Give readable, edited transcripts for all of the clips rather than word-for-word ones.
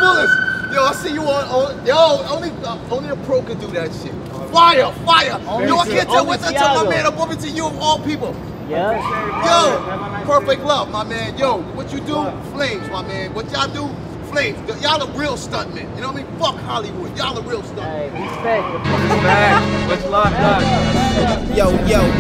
Coolest. Yo, I see you on yo, only a pro can do that shit. Fire, fire. Yo, I can't tell what to tell my man above it to you of all people. Yeah. Yo, perfect love, my man. Yo, what you do? Flames, my man. What y'all do? Flames. Y'all the real stuntmen. You know what I mean? Fuck Hollywood. Y'all the real stuntmen. Hey, respect. What's locked up? Yo,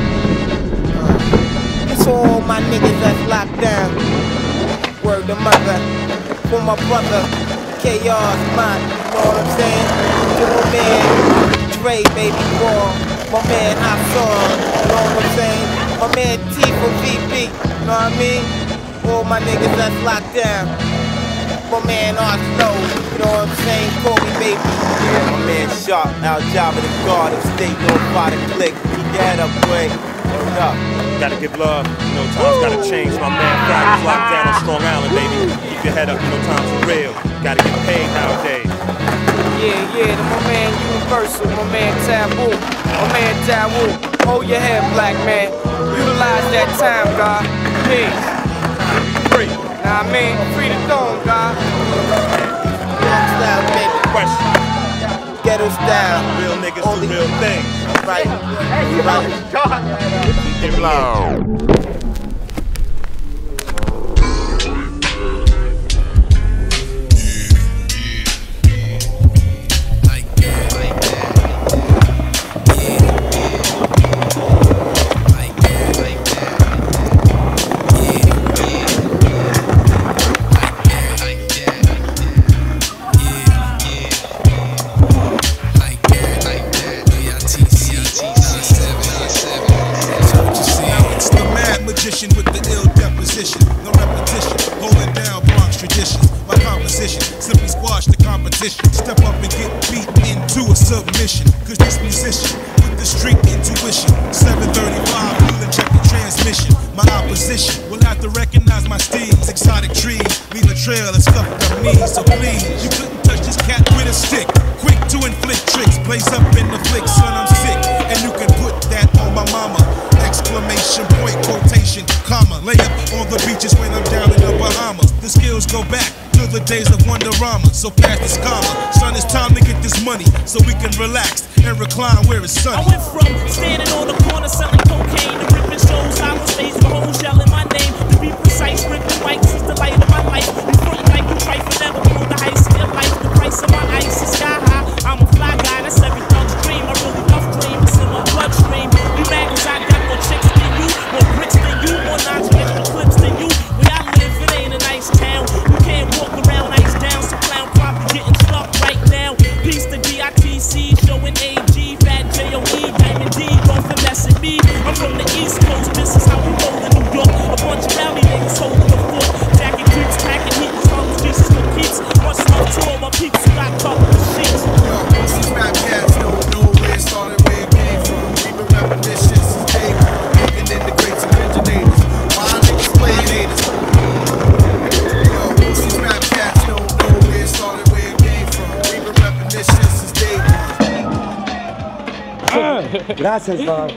it's all my niggas that's locked down. Word to mother, for my brother, Chaos, mine, you know what I'm saying? To my man, Dre, baby boy, my man Hot Song, you know what I'm saying? My man T for VP, you know what I mean? All my niggas that's locked down. My man Art Snow, you know what I'm saying? Call me baby. Yeah, my man Sharp, Al Java, the guard of state, notified to click. Keep your head up, boy. Word up. Gotta give love, you know times gotta change. My man Frappy's locked down on Strong Island, baby. Keep your head up, you know times are real. Gotta get paid nowadays. Yeah, my man Universal, my man Taboo, my man Taboo. Hold your head, black man. Utilize that time, God. Peace. Free. Nah, man, free the throne, God. Young style, baby. Question. Ghetto style. Real niggas do real things. Right. Keep it loud. With the ill deposition, no repetition, holding down Bronx traditions. My composition simply squash the competition. Step up and get beat into a submission. Cause this musician with the street intuition, 735, wheel and check the transmission. My opposition will have to recognize my steeds. Exotic trees leave a trail of stuff up me. So please, you couldn't touch this cat with a stick. Quick to inflict tricks, blaze up in the flick, son, I'm sick. And you can put that on my mama. Exclamation point, quotation, comma. Lay up on the beaches when I'm down in the Bahamas. The skills go back to the days of Wonderama. So pass this comma. Son, it's time to get this money so we can relax and recline where it's sunny. I went from standing on the corner selling cocaine to ripping shows out on stage with hoes yelling my name. To be precise, ripping mics is the light of my life. You front like you try for never on the heights of your life. The price of my ice is sky high. I'm a fly guy, that's every thug's dream. I really love dream, it's in my bloodstream. You mad cause I got more chicks than you, more bricks than you, more nines and extra clips than you. Where I live, it ain't a nice town. You can't walk around ice down, so clown probably getting stuck right now. Peace to DITC, showing AG, Fat J.O.E, Diamond D, don't finesse me. I'm from the East Coast, this is how we roll in New York. A bunch of rowdy niggas holding the fort. Jacking creeps, packing heat, as long as Jesus for keeps. Once more to all my peeps who got caught with the sheets. These rap cats don't know where it started, where it came from. We've been rapping this shit since day one. Looking in the greats and originators. My niggas playing haters. Yo, these rap cats don't know where it started, where it came from. We've been rapping this shit since day one. Gracias, Bob.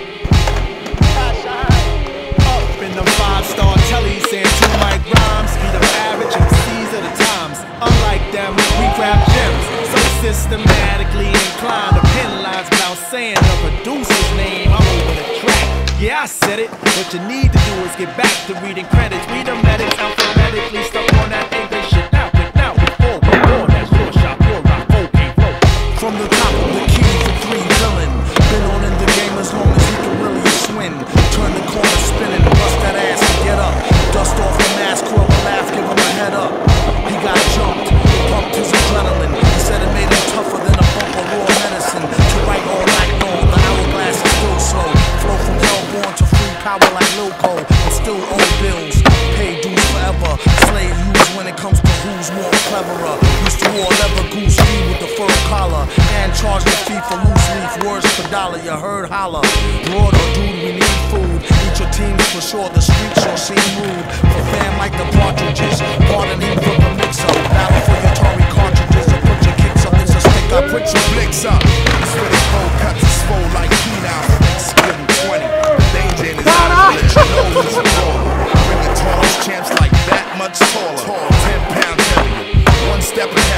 Up in the 5-star telly, saying 2 mic rhymes. Speed of average and seize of the times. Unlike them, we grab gems. So systematically inclined to pen lines without saying the producer's name. I'm over the track. Yeah, I said it. What you need to do is get back to reading credits. Read the medics alphabetically, stuck on that English shit. Now, before that's your shop, your rock, okay, flow. From the top of the key to 3 villain. Been on in the game as long as he can really swing. Turn the corner spinning, bust that ass and get up. Dust off the mask, curl a laugh, give him a head up. He got jumped, pumped his adrenaline. He said it made him tougher than a bump of raw medicine. To write all night long, the hourglass is still slow. Flow from hellborn to free power like Lil Cole. And still owe bills, pay dues forever. Slave use when it comes to who's more cleverer. Used to wore leather goose fee with the fur collar. And charge the fee for loose leaf, words per dollar. You heard holler. Lord or dude, we need food. Eat your teams for sure, the streets sure seem rude. For fam like the partridges, pardon him for the mix-up. Battle for your Tory cartridges, or put your kicks up. It's a stick up, put your blicks up. It's where they cold cuts is swole like heat out. Splitting 20, danger in his eyes, let you know he's a baller. Bring the tallest champs like that much taller. 10 pounds heavier, one step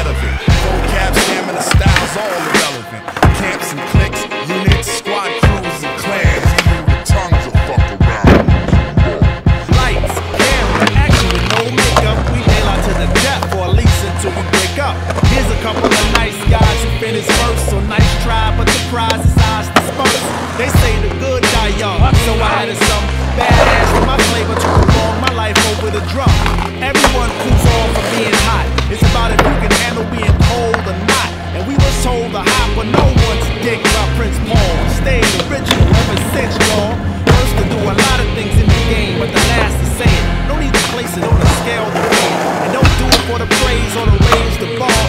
on the range, the bar